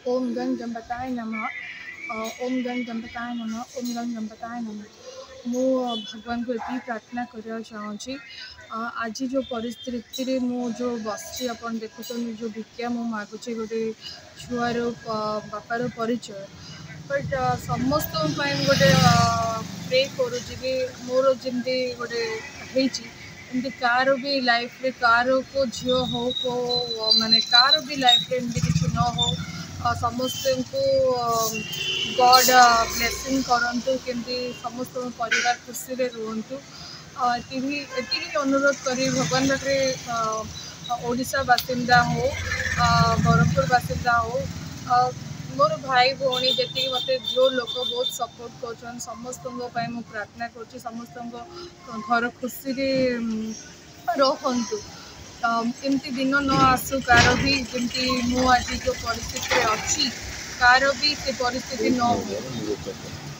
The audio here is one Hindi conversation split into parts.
ओम गं गणपताय नमः। ओम गं गणपताय नमः। ओम गं गणपताय नमः। मु भगवान को ये प्रार्थना करने चाहूँगी। आज जो परिस्थिति रे मु जो बस अपन देखुन जो भिक्षा मु मागुचे गोटे छुआर बापार परिचय बट समस्त गोटे प्रे करुँची मोर जमी गोटे एमती कार भी लाइफ रे कार को झील हो को माने कार भी लाइफ रे एमती किसी न हो समस्त को गॉड ब्लेसिंग करंतु केमती समस्त परिवार खुशी रे रुहंतु एति अनुरोध करी भगवान पाखे ओडिशा बासिंदा हो बरहमपुर बासिंदा हो मोर भाई भौणी जी मत जो लोग बहुत सपोर्ट कर समस्त प्रार्थना कर समस्त घर खुशी रहतु एमती दिन न आसू कार भी जमी मु आज जो परिस्थिति अच्छी कार भी से परिस्थिति न हो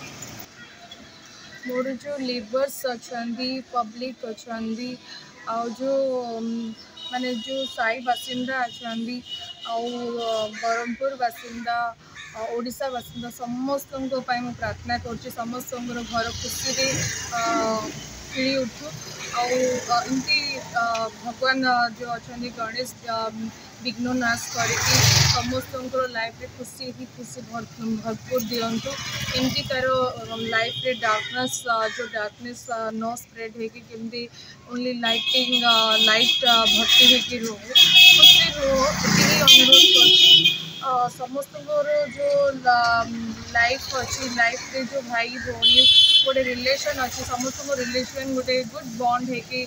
मोर जो लेबर्स अच्छा पब्लिक अच्छा आ जो माने जो साई बासिंदा अच्छा बरहमपुर बासिंदा ओडिशा बासिंदा समस्त प्रार्थना कर समस्त घर खुशी खिली उठू आमती भगवान जो अच्छा गणेश विघ्न नाश करके समस्त लाइफ रे खुशी ही खुशी भरपूर दिंतु एमती तार लाइफ रे डार्कनेस जो डार्कनेस न स्प्रेड होमती ओनली लाइटिंग लाइट भर्ती होकर रो खुशी रो ये अनुरोध कर समस्त जो लाइफ अच्छी लाइफ रे जो भाई भौणी गोटे रिलेशन अच्छी समस्त रिलेशन गोटे गुड बॉन्ड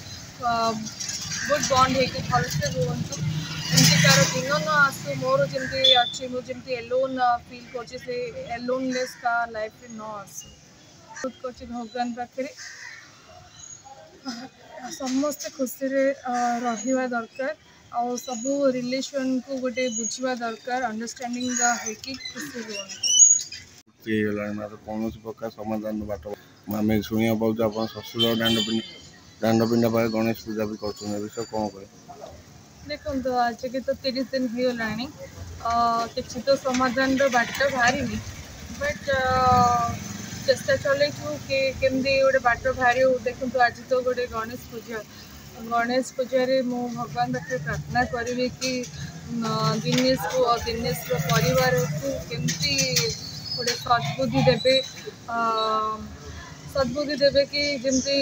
है भलसे रुहतु एमती तार दिन न आसू मोर जमी अच्छी मुझे एलोन फील कर एलोनलेस का लाइफ रे न आसू कर भगवान पाखे समस्ते खुशी रहा दरकार आ सब रिलेशन को गोटे बुझा दरकार अंडरस्टैंडिंग होगी खुशी रुहतु कौन प्रकार समाधान बाट आम शुणा पाऊँ आप शशुर दांडपिंडा पाए गणेश पूजा भी कर विषय कौन कह देखो आज के तो 30 दिन होगा किसी तो समाधान बाट बाहरी बट चेष्टा चलू कि केमती गोटे बाट बाहर देखो आज तो गोटे गणेश पूजा मु भगवान पाखे प्रार्थना करी कि दिनेश को दिनेश परिवार को केमती गोटे सद्बुद्धि देवे कि जमती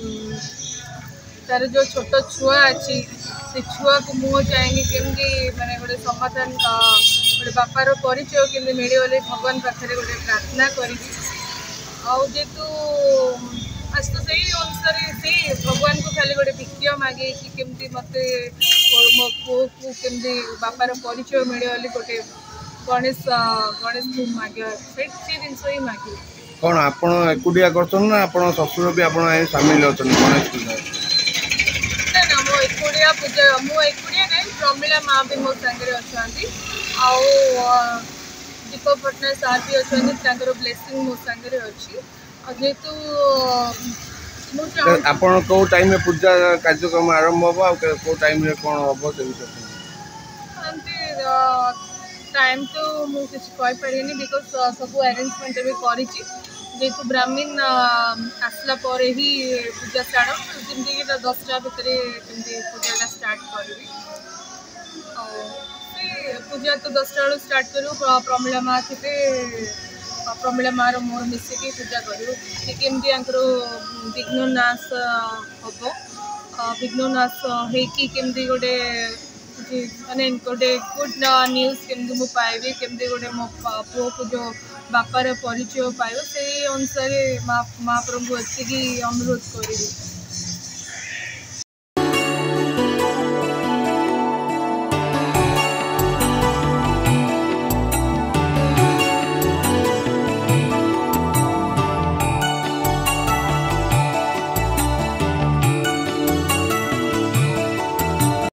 तार जो छोट छुआ अच्छी से छुआ को मुँह चाहेंगे केमती माने गोटे समाधान गोटे बापार परिचय केमती मिले बोले भगवान पाखे गोटे प्रार्थना करी जेतु आज तो से अनुसार से भगवान को खाली गोटे भिक्षा मागे कि केमती मत मो पु को केमती बापार परिचय मिले बोली गोटे गणेश को मागे से जिनस ही मागे कौन आपण एकुटिया करछन ना आपण ससुर भी आपण शामिल होछन गणेश पूजा ना मो एकुटिया पूजा मो एकुटिया नहीं प्रमिला माँ भी मो संगे अच्छी दीप पट्टनायक सार भी अच्छा ब्लेसिंग मो संगे अच्छी जेहेतु आपण को टाइम में पूजा कार्यक्रम आरंभ हो को टाइम रे कौन हम से विषय टाइम तो मुझे कही पारे बिकज सब अरेंजमेंट भी करी जेहेतु ब्राह्मण आसला पर ही पूजा स्टार्ट जमीक 10टा भितर पूजा स्टार्ट करी पूजा तो 10टा बेलू स्टार्ट करूँ प्रमिला माँ थे प्रमिला माँ मोर मिसिकी पूजा करूँ केमती विघ्न नाश हम विघ्न नाश होमती गोटे माने गोटे गुड न्यूज केमती मुझे पाइबी केमती गोटे मो पुओ को जो बापार परिचय पाइब से अनुसार महाप्रभु एति अनुरोध करी।